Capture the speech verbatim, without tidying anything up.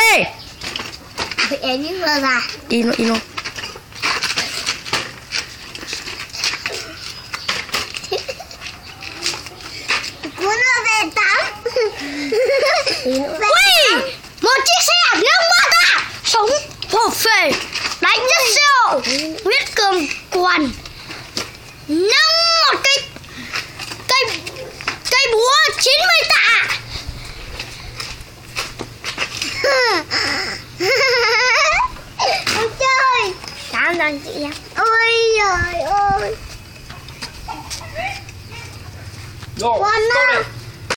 đi. Em biết rồi mà. Đi luôn, đi luôn. Muốn nó về tắm. Ui, một chiếc xe đạp nâng qua ta. Sống phổ phề, đánh rất sâu, huyết cường quần. Nâng một cây cây cây búa chín mươi tạ. Không chơi. Cảm ơn chị em. Ôi trời ơi. Rồi, Con câu nào? này